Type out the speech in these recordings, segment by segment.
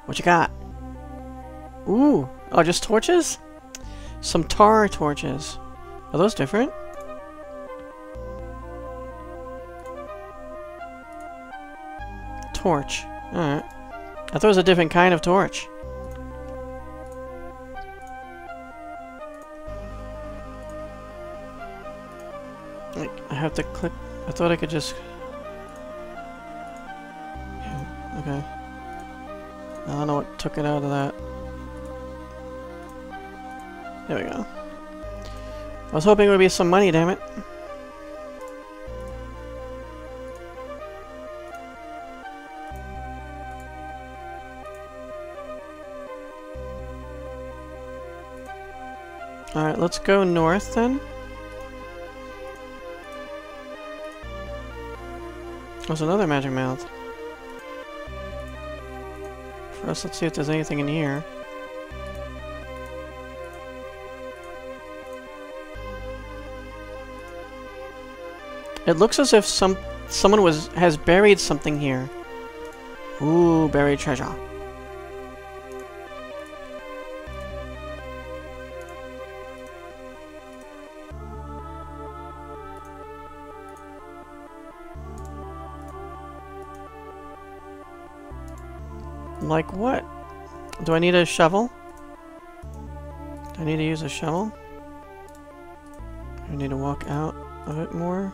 What you got? Ooh. Oh, just torches? Some tar torches. Are those different? Torch. Alright. I thought it was a different kind of torch. Like, I have to click. I thought I could just. Yeah, okay. I don't know what took it out of that. There we go. I was hoping it would be some money, damn it. Alright, let's go north then. There's another magic mouth. First, let's see if there's anything in here. It looks as if someone has buried something here. Ooh, buried treasure. Like what? Do I need a shovel? Do I need to use a shovel? I need to walk out of it more.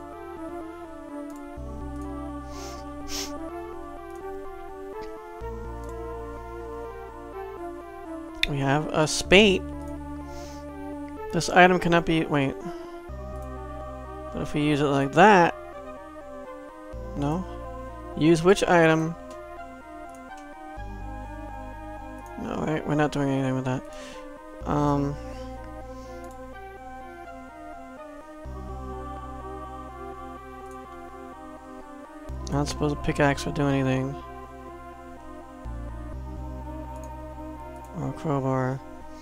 We have a spade. This item cannot be... Wait. But if we use it like that... No. Use which item... No, right? We're not doing anything with that. Not supposed to pickaxe or do anything. Or a crowbar.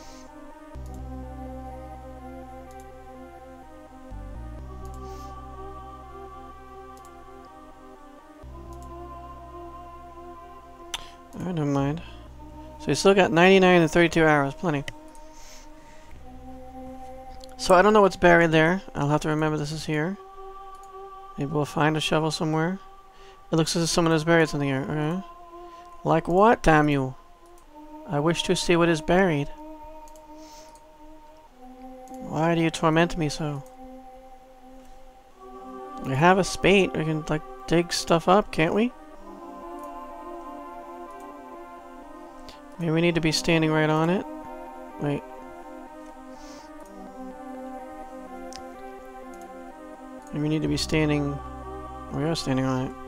Alright, never mind. So you still got 99 and 32 hours, plenty. So I don't know what's buried there. I'll have to remember this is here. Maybe we'll find a shovel somewhere. It looks as if someone has buried something here. Okay. Like what, damn you? I wish to see what is buried. Why do you torment me so? We have a spade. We can, like, dig stuff up, can't we? Maybe we need to be standing right on it. Wait. Maybe we need to be standing... We are standing on it.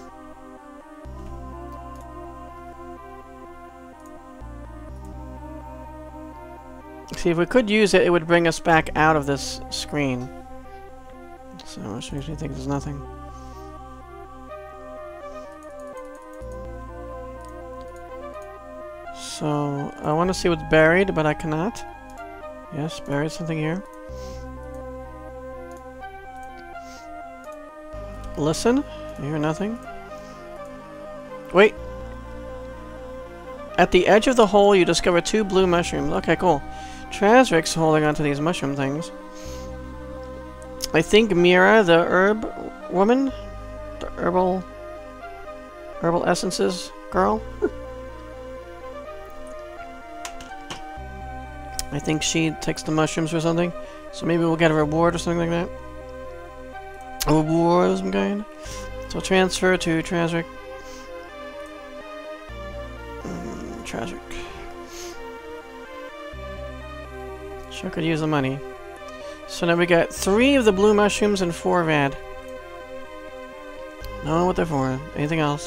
See, if we could use it, it would bring us back out of this screen. So, which makes me think there's nothing. So, I want to see what's buried, but I cannot. Yes, buried something here. Listen. I hear nothing. Wait. At the edge of the hole, you discover 2 blue mushrooms. Okay, cool. Trasric's holding onto these mushroom things. I think Mira, the herb woman, the herbal essences girl. I think she takes the mushrooms or something. So maybe we'll get a reward or something like that. A reward of some kind. So transfer to Trasric. Trasric. Sure could use the money. So now we got 3 of the blue mushrooms and 4 rad. Don't know what they're for. Anything else?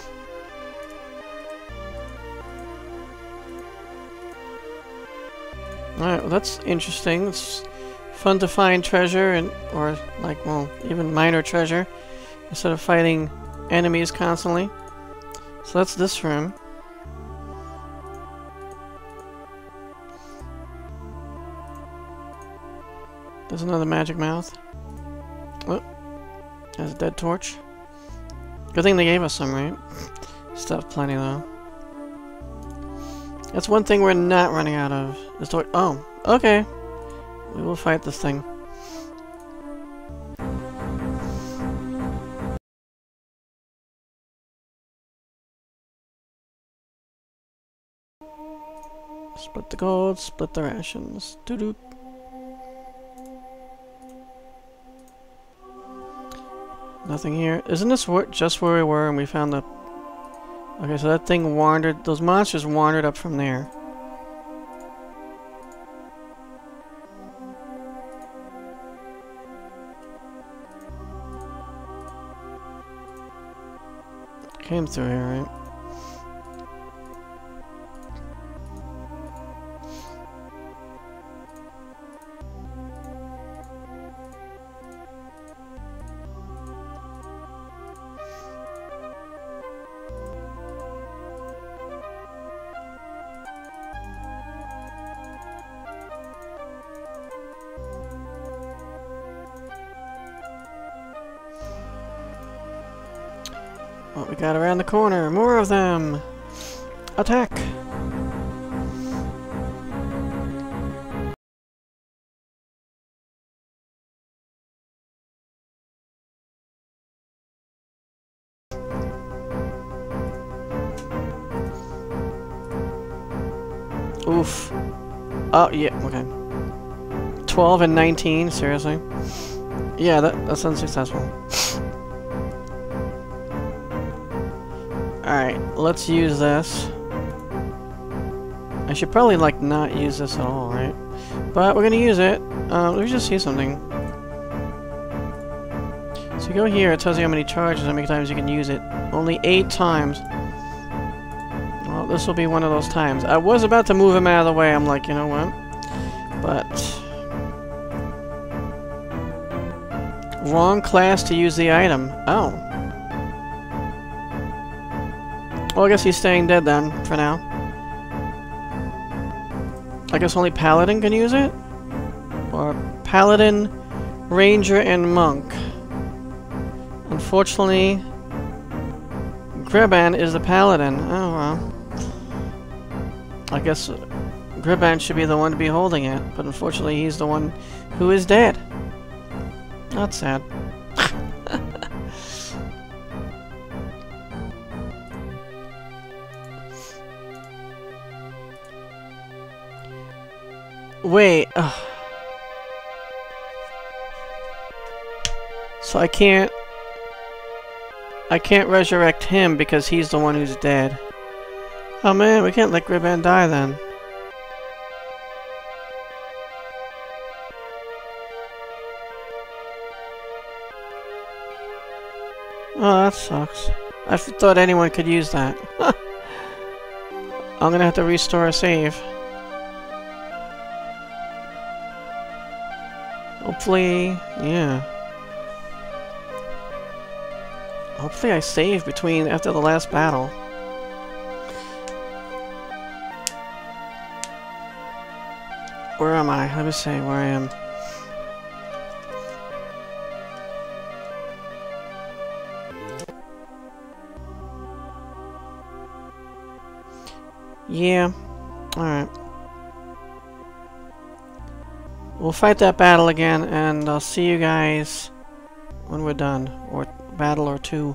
Alright, well that's interesting. It's fun to find treasure and or like, well, even minor treasure instead of fighting enemies constantly. So that's this room. There's another magic mouth. Oh, there's a dead torch. Good thing they gave us some, right? Stuff plenty though. That's one thing we're not running out of. Oh, okay. We will fight this thing. Split the gold, split the rations. Doo-doo. Nothing here. Isn't this just where we were and we found the... Okay, so that thing wandered... Those monsters wandered up from there. Came through here, right? What we got around the corner? More of them! Attack! Oof. Oh, yeah, okay. 12 and 19, seriously? Yeah, that's unsuccessful. Alright, let's use this. I should probably, like, not use this at all, right? But we're gonna use it. Let me just see something. So you go here, it tells you how many charges, how many times you can use it. Only 8 times. Well, this will be one of those times. I was about to move him out of the way, I'm like, you know what? But... wrong class to use the item. Oh. Well, I guess he's staying dead then, for now. I guess only Paladin can use it? Or Paladin, Ranger, and Monk. Unfortunately, Drebin is the Paladin. Oh, well. I guess Drebin should be the one to be holding it, but unfortunately he's the one who is dead. That's sad. Wait. Ugh. So I can't resurrect him because he's the one who's dead. Oh man, we can't let Drebin die then. Oh, that sucks. I thought anyone could use that. I'm gonna have to restore a save. Hopefully, yeah. Hopefully I save after the last battle. Where am I? Let me see where I am. Yeah. Alright. We'll fight that battle again, and I'll see you guys when we're done. Or battle or two.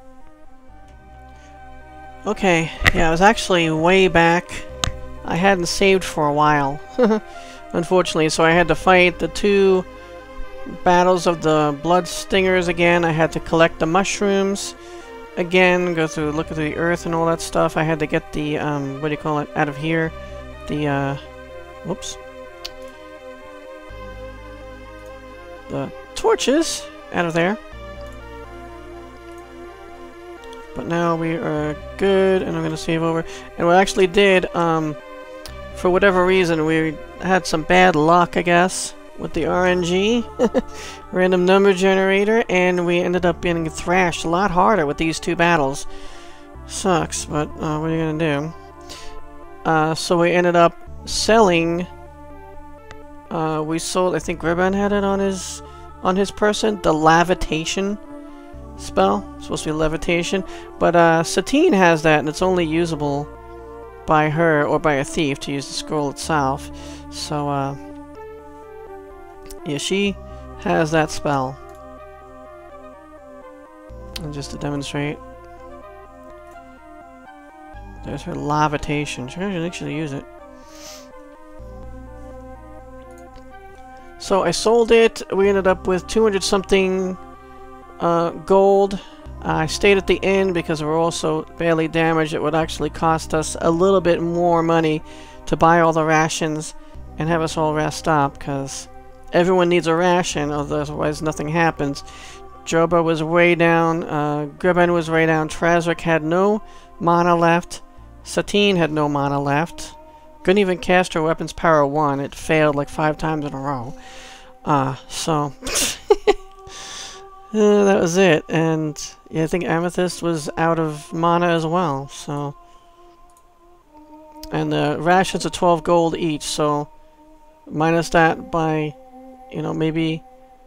Okay, yeah, I was actually way back. I hadn't saved for a while, unfortunately, so I had to fight the 2 battles of the blood stingers again. I had to collect the mushrooms again, look at the earth and all that stuff. I had to get the, what do you call it, out of here. The, whoops. The torches out of there. But now we are good, and I'm going to save over. And we actually did, for whatever reason, we had some bad luck, I guess, with the RNG, random number generator, and we ended up getting thrashed a lot harder with these 2 battles. Sucks, but what are you going to do? So we ended up selling... we sold, I think Drebin had it on his person, the levitation spell. It's supposed to be levitation, but Satine has that, and it's only usable by her or by a thief to use the scroll itself. So, yeah, she has that spell. And just to demonstrate, there's her levitation. She can actually use it. So I sold it. We ended up with 200 something gold. I stayed at the inn because we're also badly damaged. It would actually cost us a little bit more money to buy all the rations and have us all rest up, because everyone needs a ration, otherwise nothing happens. Joba was way down, Drebin was way down, Trazric had no mana left, Satine had no mana left. Couldn't even cast her weapon's power 1, it failed like 5 times in a row. So that was it, and yeah, I think Amethyst was out of mana as well, so. And the rations are 12 gold each, so minus that by, you know, maybe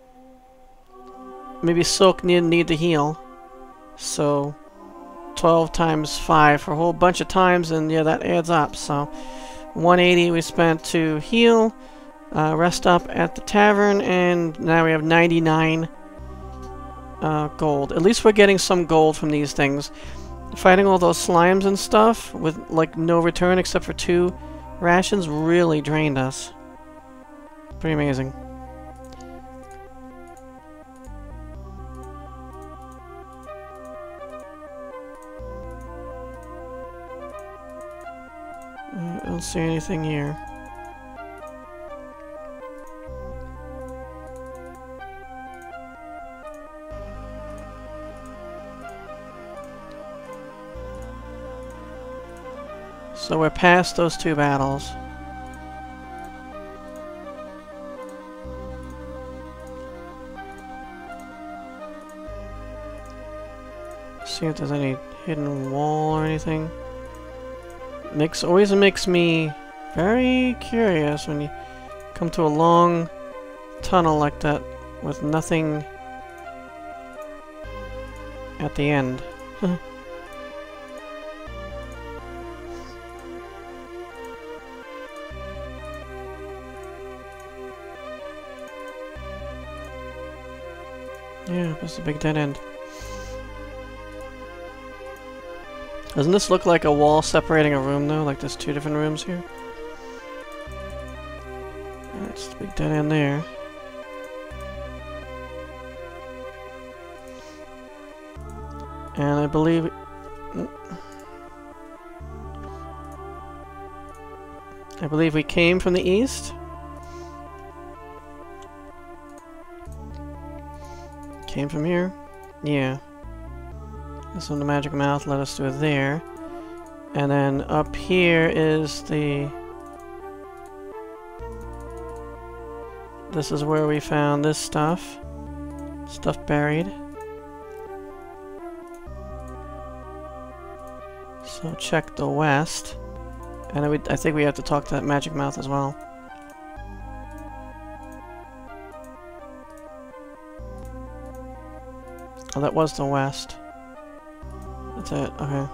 Silk need to heal. So 12 times 5 for a whole bunch of times, and yeah, that adds up. So 180 we spent to heal, rest up at the tavern, and now we have 99 gold. At least we're getting some gold from these things. Fighting all those slimes and stuff with like no return except for 2 rations really drained us. Pretty amazing. I don't see anything here. So we're past those 2 battles. See if there's any hidden wall or anything. Always makes me very curious when you come to a long tunnel like that with nothing at the end. Yeah, it's a big dead end. Doesn't this look like a wall separating a room, though? Like there's 2 different rooms here? That's the big dead end there. And I believe... we came from the east? Came from here? Yeah. This one, the magic mouth, let us do it there. And then up here is the... This is where we found this stuff. Stuff buried. So check the west. And I think we have to talk to that magic mouth as well. Oh, that was the west. That's it, okay.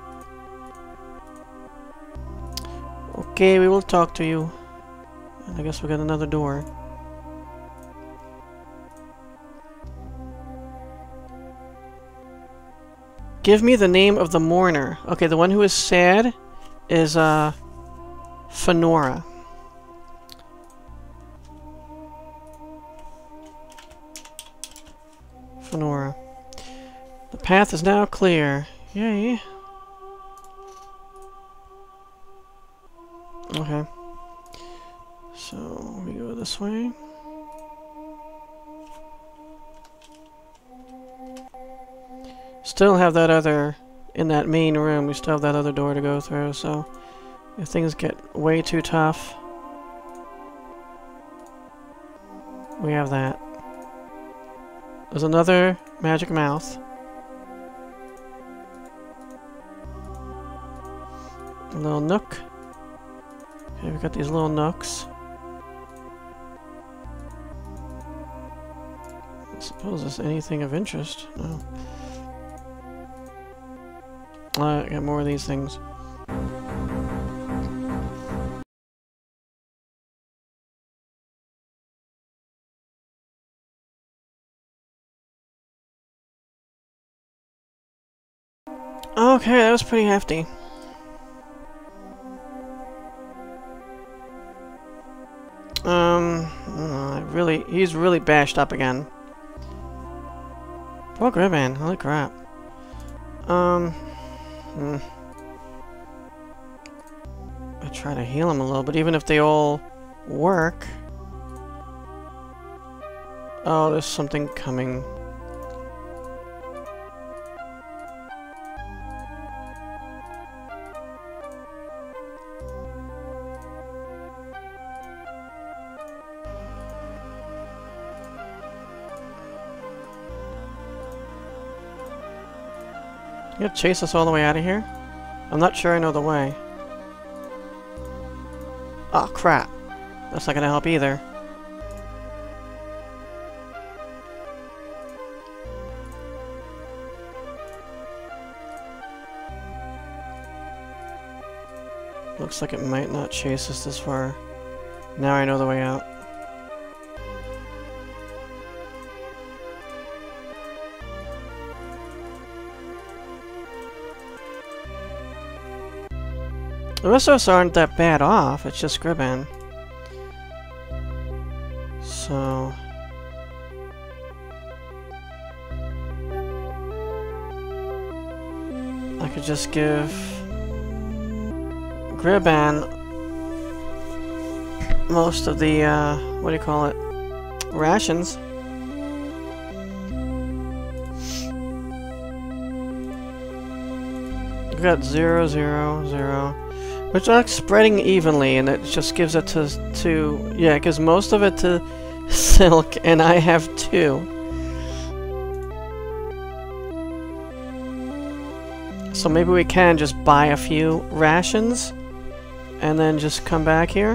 Okay, we will talk to you. And I guess we got another door. Give me the name of the mourner. Okay, the one who is sad is, Fenora. Fenora. The path is now clear. Yay. Okay. So, we go this way. Still have that other... In that main room, we still have that other door to go through, so... If things get way too tough... We have that. There's another magic mouth. A little nook. Okay, we've got these little nooks. I suppose there's anything of interest. No. I got more of these things. Okay, that was pretty hefty. He's really bashed up again. Poor Drebin, holy crap. I try to heal him a little, but even if they all work... Oh, there's something coming. You gonna chase us all the way out of here? I'm not sure I know the way. Oh, crap. That's not gonna help either. Looks like it might not chase us this far. Now I know the way out. The rest of us aren't that bad off, it's just Drebin. So... I could just give... Drebin most of the, what do you call it? Rations. We got 0, 0, 0. Which are spreading evenly, and it just gives it to yeah, it gives most of it to Silk, and I have 2. So maybe we can just buy a few rations, and then just come back here.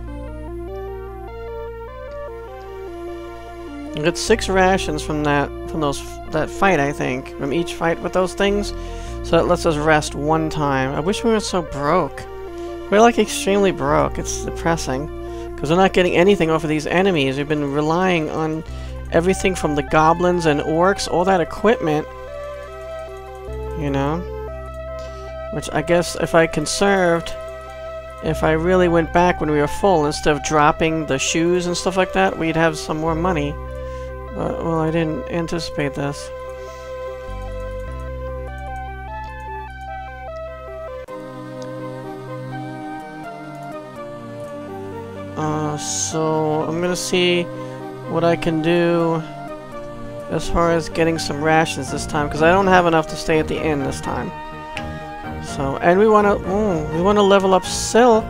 We get 6 rations from that fight, I think, from each fight with those things. So that lets us rest 1 time. I wish we weren't so broke. We're like extremely broke. It's depressing. Because we're not getting anything off of these enemies. We've been relying on everything from the goblins and orcs, all that equipment. You know? Which I guess if I conserved, if I really went back when we were full, instead of dropping the shoes and stuff like that, we'd have some more money. But, well, I didn't anticipate this. So I'm gonna see what I can do as far as getting some rations this time, because I don't have enough to stay at the inn this time. So, and we wanna level up Silk.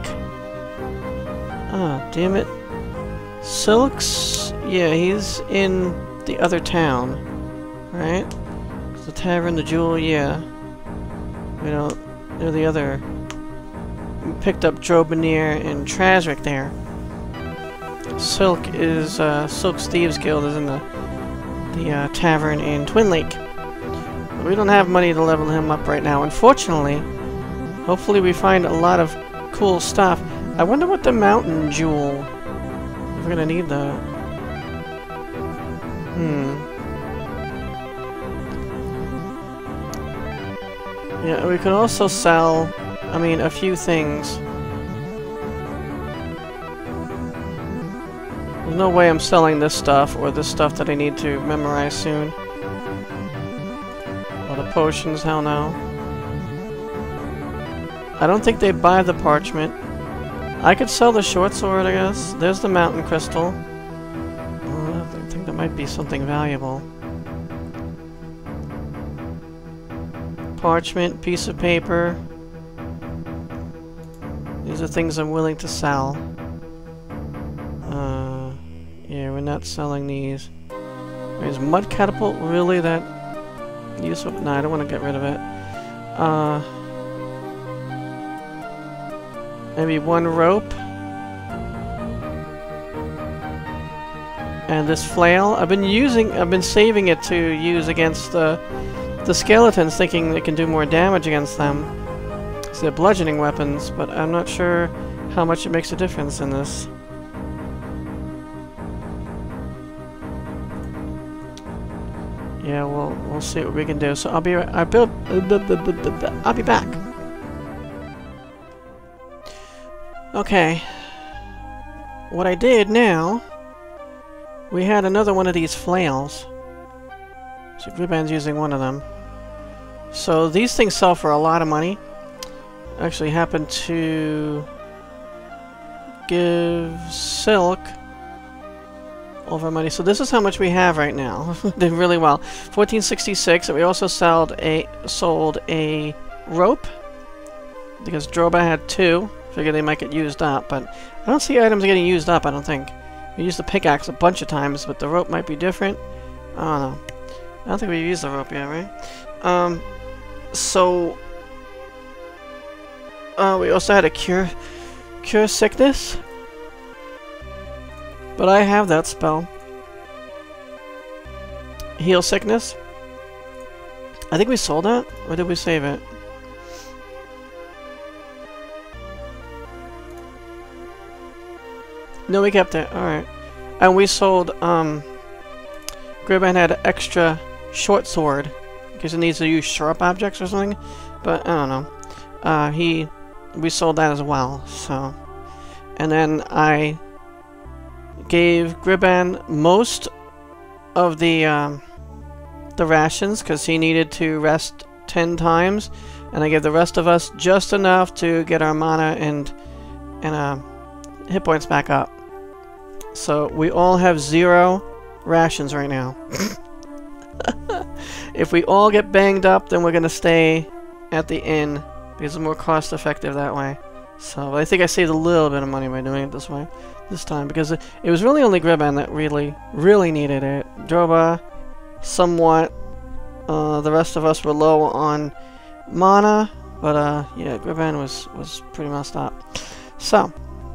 Ah, damn it. Silk's, yeah, he's in the other town, right? The tavern, the jewel, yeah. We don't, they're the other. We picked up Drebin and Trasric there. Silk is, Silk's Thieves Guild is in the tavern in Twin Lake. We don't have money to level him up right now, unfortunately. Hopefully we find a lot of cool stuff. I wonder what the mountain jewel... If we're gonna need that. Yeah, we could also sell, I mean, a few things. There's no way I'm selling this stuff, or this stuff that I need to memorize soon. Or the potions, hell no. I don't think they buy the parchment. I could sell the short sword, I guess. There's the mountain crystal. I think that might be something valuable. Parchment, piece of paper. These are things I'm willing to sell. Yeah, we're not selling these. Is mud catapult really that useful? No, I don't want to get rid of it. Maybe 1 rope. And this flail. I've been saving it to use against the skeletons, thinking it can do more damage against them. So they're bludgeoning weapons, but I'm not sure how much it makes a difference in this. Yeah, we'll see what we can do. So I'll be back. Okay. What I did now, we had another one of these flails. So Drebin's using one of them. So these things sell for a lot of money. Actually happened to give Silk over money. So this is how much we have right now. Did really well. 1466, and we also sold a rope because Droba had 2. Figured they might get used up, but I don't see items getting used up, I don't think. We used the pickaxe a bunch of times, but the rope might be different. I don't know. I don't think we've used the rope yet, right? We also had a cure sickness. But I have that spell. Heal sickness. I think we sold that, or did we save it? No, we kept it. Alright. And we sold, Drebin had an extra short sword, because it needs to use sharp objects or something. But, I don't know. We sold that as well, so. And then I gave Drebin most of the rations, because he needed to rest 10 times. And I gave the rest of us just enough to get our mana and hit points back up. So we all have 0 rations right now. If we all get banged up, then we're going to stay at the inn, because it's more cost effective that way. So I think I saved a little bit of money by doing it this way, this time, because it was really only Drebin that really needed it. Droba, somewhat. The rest of us were low on mana, but yeah, Drebin was pretty messed up. So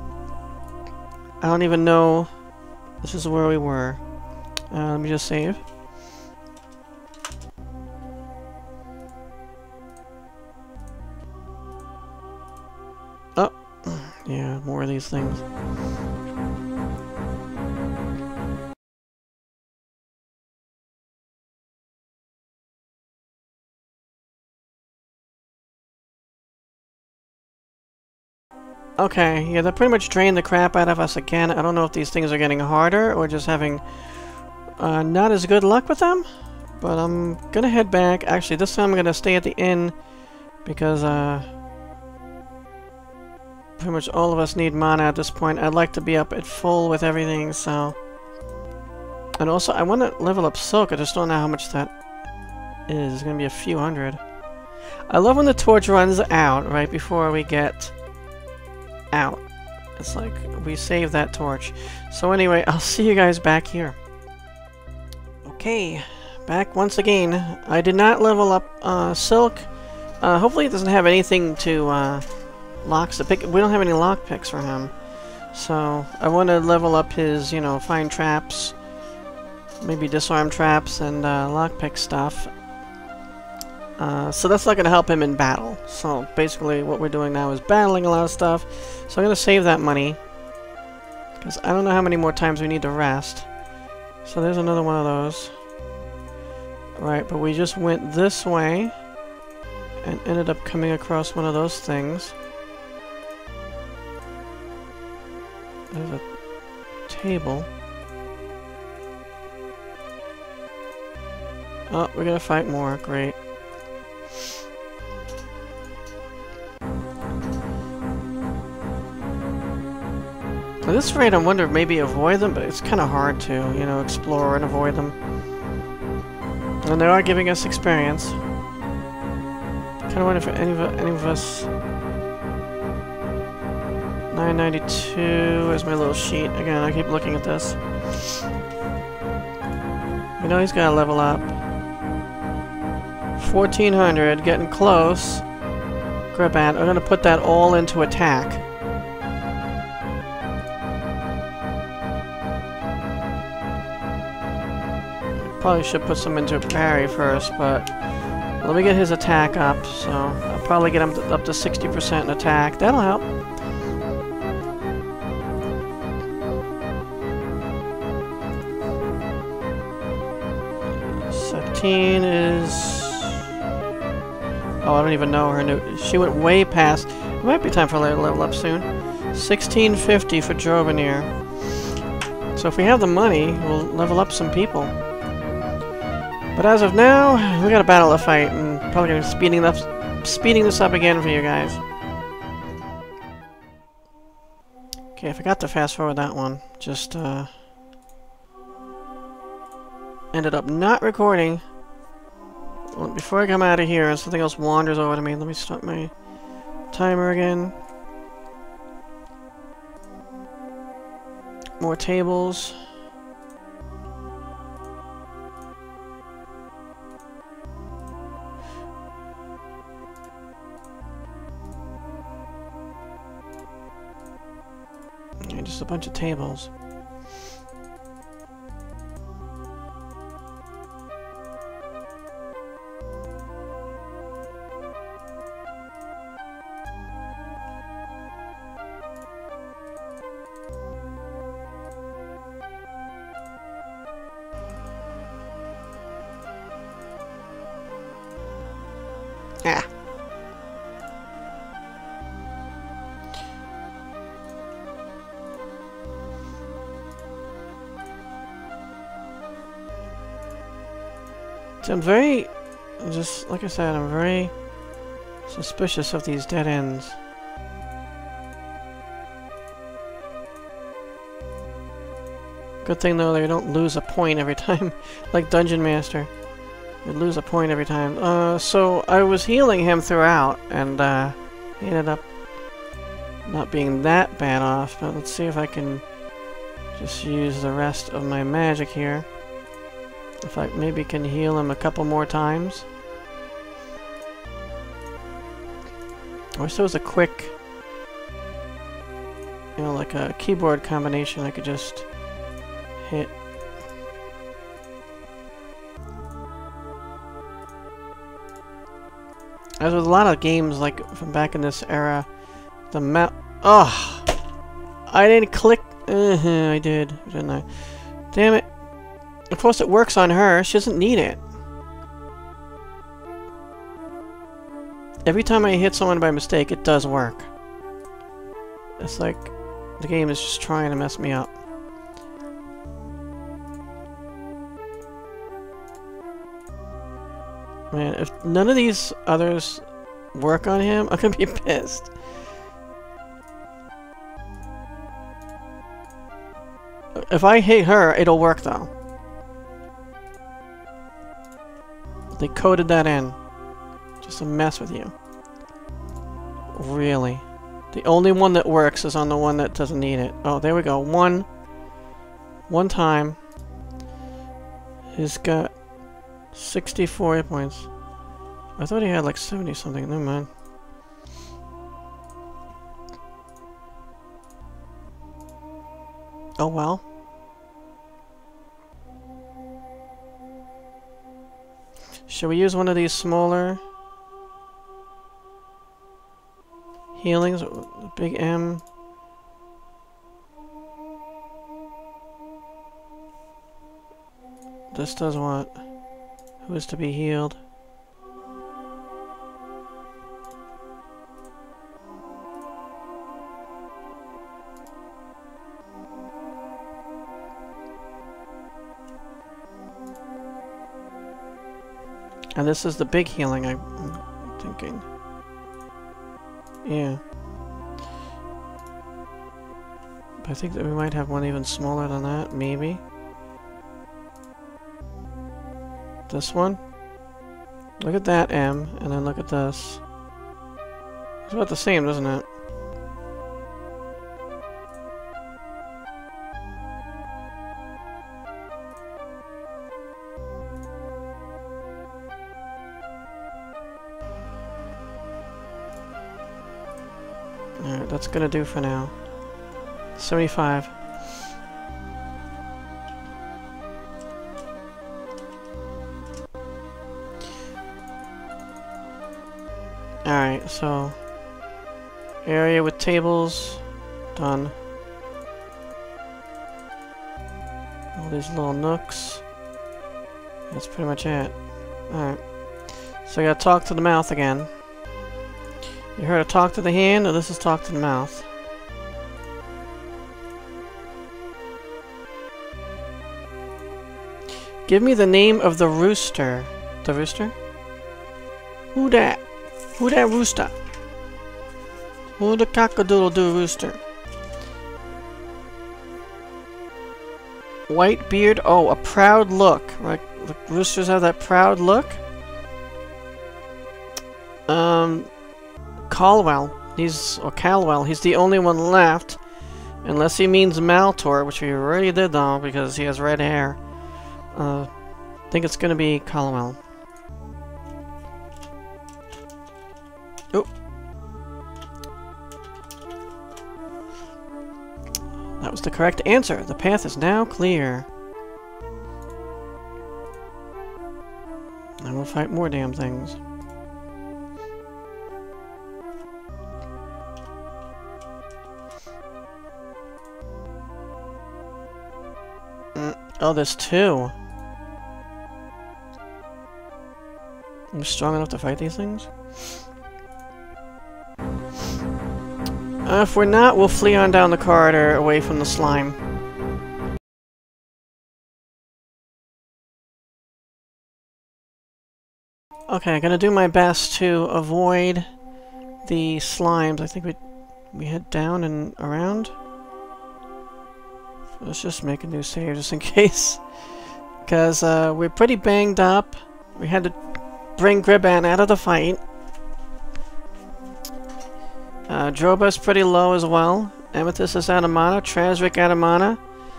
I don't even know. This is where we were. Let me just save. Oh, yeah, more of these things. Okay, yeah, that pretty much drained the crap out of us again. I don't know if these things are getting harder or just having not as good luck with them. But I'm gonna head back. Actually, this time I'm gonna stay at the inn because pretty much all of us need mana at this point. I'd like to be up at full with everything, so. And also, I want to level up Silk. I just don't know how much that is. It's gonna be a few hundred. I love when the torch runs out right before we get out. It's like we save that torch. So anyway, I'll see you guys back here. Okay, back once again. I did not level up Silk. Hopefully it doesn't have anything to locks to pick. We don't have any lock picks for him. So I want to level up his, you know, find traps, maybe disarm traps and lockpick stuff. So that's not going to help him in battle. So basically what we're doing now is battling a lot of stuff. So I'm going to save that money, because I don't know how many more times we need to rest. So there's another one of those. Right, but we just went this way and ended up coming across one of those things. There's a table. Oh, we're gonna fight more. Great. At this rate, I wonder if maybe avoid them, but it's kind of hard to, you know, explore and avoid them. And they are giving us experience. Kind of wonder if any of us. 992 is my little sheet. Again, I keep looking at this. You know he's gotta level up. 1400, getting close. Drebin, I'm gonna put that all into attack. Probably should put some into parry first, but let me get his attack up. So I'll probably get him up to 60% in attack. That'll help. Satine is... Oh, I don't even know her new... She went way past... It might be time for her to level up soon. 1650 for Drebin here. So if we have the money, we'll level up some people. But as of now, we got a battle to fight, and probably gonna be speeding this up again for you guys. Okay, I forgot to fast forward that one. Just ended up not recording. Well, before I come out of here and something else wanders over to me, let me start my timer again. More tables. Okay, just a bunch of tables. Ah. So I'm very, just like I said, I'm very suspicious of these dead ends. Good thing though, they don't lose a point every time, like Dungeon Master. You lose a point every time. So I was healing him throughout, and he ended up not being that bad off. But let's see if I can just use the rest of my magic here. If I maybe can heal him a couple more times. I wish there was a quick, you know, like a keyboard combination I could just hit. As with a lot of games like from back in this era, the map. Oh, I didn't click. I did, didn't I? Damn it! Of course, it works on her. She doesn't need it. Every time I hit someone by mistake, it does work. It's like the game is just trying to mess me up. Man, if none of these others work on him, I'm gonna be pissed. If I hit her, it'll work though. They coded that in. Just to mess with you. Really. The only one that works is on the one that doesn't need it. Oh, there we go. One time. He's got 64 hit points. I thought he had like 70 something. Never mind. Oh well. Should we use one of these smaller healings? The big M. This does what? Who is to be healed? And this is the big healing, I'm thinking. Yeah. But I think that we might have one even smaller than that, maybe. This one. Look at that M, and then look at this. It's about the same, doesn't it? Alright, that's gonna do for now. 75. Alright, so area with tables done. All these little nooks. That's pretty much it. Alright. So I gotta talk to the mouth again. You heard of talk to the hand, or this is talk to the mouth? Give me the name of the rooster. The rooster? Who that? Who that rooster? Who the cock-a-doodle-doo rooster? White beard? Oh, a proud look. Like, the roosters have that proud look? Caldwell. Caldwell. He's the only one left. Unless he means Maltor, which we already did though, because he has red hair. I think it's gonna be Caldwell. Oh. That was the correct answer. The path is now clear. I will fight more damn things. Oh, there's two. I'm strong enough to fight these things? If we're not, we'll flee on down the corridor away from the slime. Okay, I'm gonna do my best to avoid the slimes. I think we head down and around. Let's just make a new save just in case. Because we're pretty banged up. We had to bring Drebin out of the fight. Droba's pretty low as well. Amethyst is out of mana. Trasric out of mana.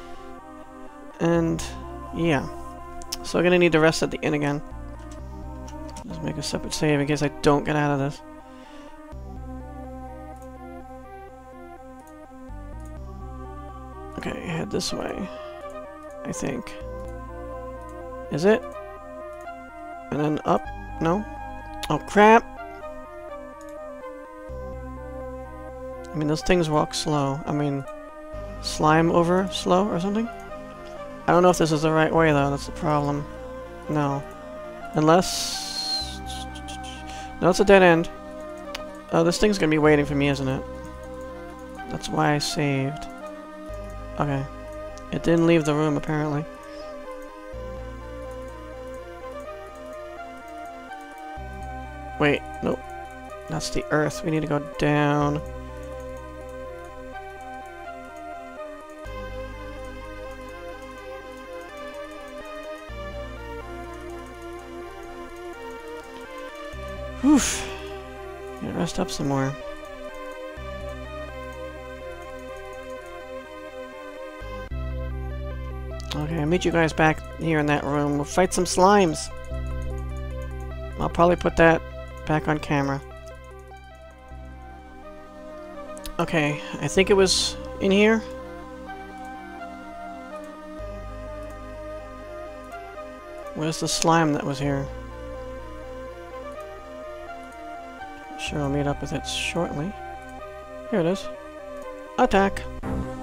And yeah. So we're gonna need to rest at the inn again. Let's make a separate save in case I don't get out of this. Okay, head this way. I think. Is it? And then up? No? Oh crap! I mean, those things walk slow. I mean, slime over slow or something? I don't know if this is the right way though, that's the problem. No. Unless... No, it's a dead end. Oh, this thing's gonna be waiting for me, isn't it? That's why I saved. Okay. It didn't leave the room, apparently. Wait, nope. That's the earth. We need to go down. Oof. Gotta rest up some more. Okay, I'll meet you guys back here in that room. We'll fight some slimes. I'll probably put that back on camera. Okay, I think it was in here. Where's the slime that was here? Sure, I'll meet up with it shortly. Here it is. Attack!